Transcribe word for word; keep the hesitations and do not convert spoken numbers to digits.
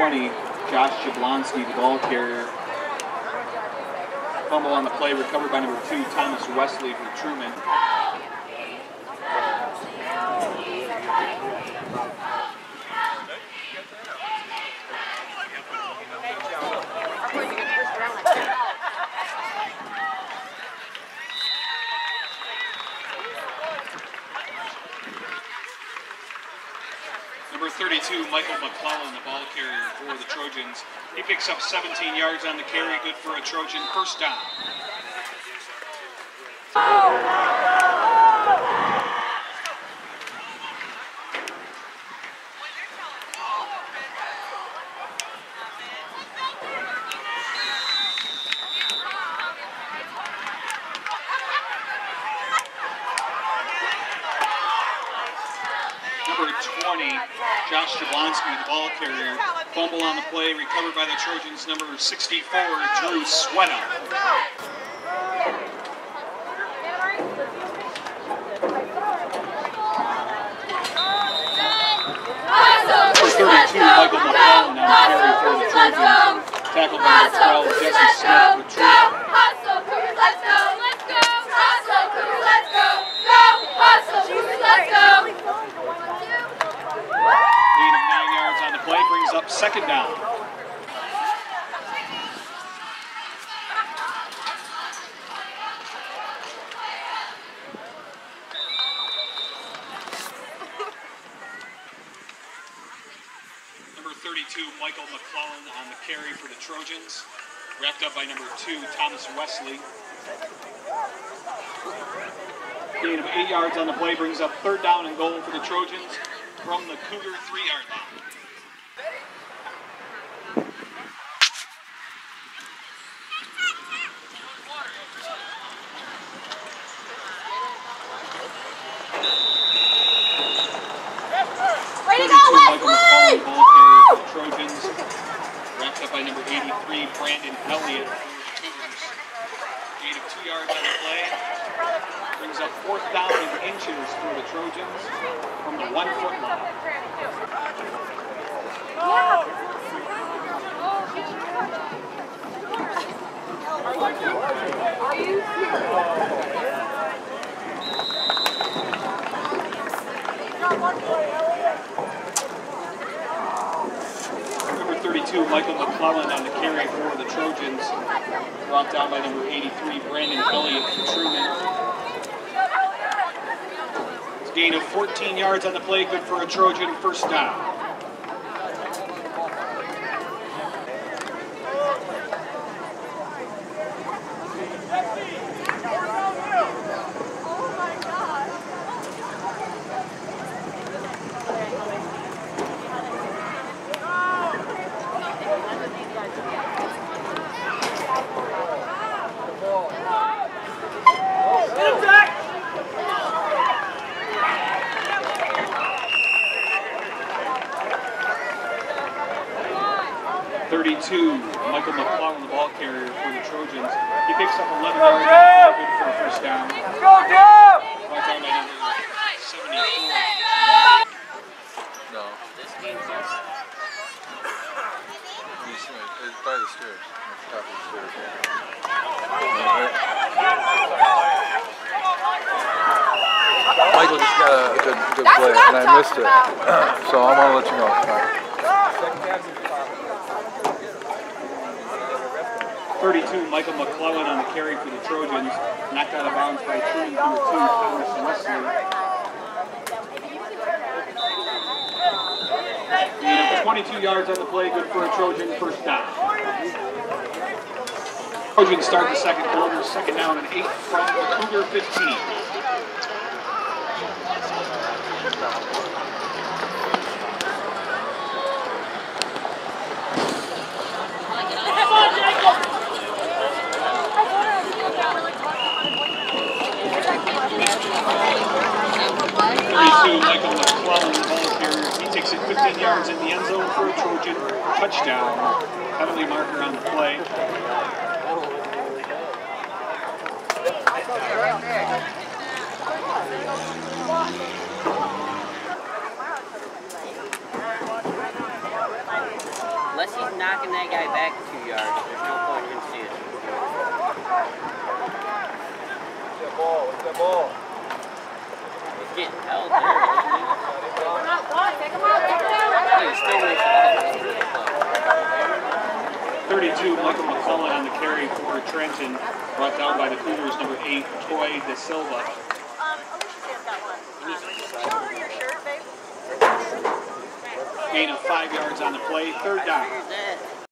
twenty, Josh Jablonski, the ball carrier. Fumble on the play, recovered by number two, Thomas Wesley for Truman. Number thirty-two, Michael McClellan, the ball carrier for the Trojans. He picks up seventeen yards on the carry, good for a Trojan first down. Number twenty, Josh Jablonski, the ball carrier. Fumble on the play, recovered by the Trojans. Number sixty-four, Drew Swetta. Number thirty-two, Michael McClellan, now carry for the Trojans. Tackled by number twelve, Jesse Smith with Truman. Let's go! Let's go! Hustle, Cougars, let's go! Go! Hustle, Cougars, let's go! Gain of nine yards on the play brings up second down. Number thirty-two, Michael McClellan on the carry for the Trojans. Wrapped up by number two, Thomas Wesley. Gain of eight yards on the play brings up third down and goal for the Trojans from the Cougar three-yard line. Way to go, Wesley! Ball carrier for the Trojans. Wrapped up by number eighty-three, Brandon Elliott. Gain of two yards on the play. Brings up fourth down in inches for the Trojans from the one-foot line. Are you Number thirty-two, Michael McClellan on the carry for the Trojans. Brought down by number eighty-three, Brandon Elliott for Truman. Gain of fourteen yards on the play, good for a Trojan first down. thirty-two, Michael McClellan, the ball carrier for the Trojans. He picks up eleven yards, good for a first down. Go, Jeff! Brought down by number seventy-four. No. It's by the stairs. Top of the stairs. Michael just got a good, good play, and I missed it. So I'm going to let you know. thirty-two, Michael McClellan on the carry for the Trojans. Knocked out of bounds by Truman number two, Thomas Wesley. Gain of twenty-two yards on the play, good for a Trojan first down. Trojans start the second quarter, second down and eight from the Cougar fifteen. thirty-two, Michael McClellan, the ball carrier. He takes it fifteen yards in the end zone for a Trojan touchdown. Penalty marker on the play. back two yards. There's no point in seeing it. That ball, what's that ball? He's getting held there, isn't he? Take him out, take him out. Oh, he still makes it all the way to the club. thirty-two, Michael McCullough on the carry for Trenton, brought down by the Cougars, number eight, Toy De Silva. Um, Alicia's got one. Show her your shirt, babe. Gain of five yards on the play, third down. Here's that.